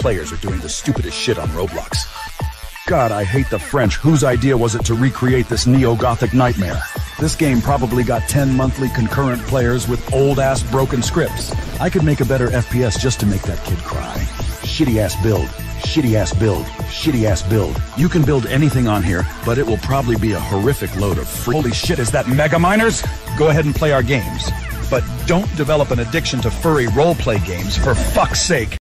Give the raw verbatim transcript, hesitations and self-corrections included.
players are doing the stupidest shit on Roblox. God, I hate the French. Whose idea was it to recreate this neo-Gothic nightmare? This game probably got ten monthly concurrent players with old-ass broken scripts. I could make a better F P S just to make that kid cry. Shitty-ass build. Shitty-ass build. Shitty-ass build. You can build anything on here, but it will probably be a horrific load of free- Holy shit, is that Mega Miners? Go ahead and play our games. But don't develop an addiction to furry roleplay games, for fuck's sake.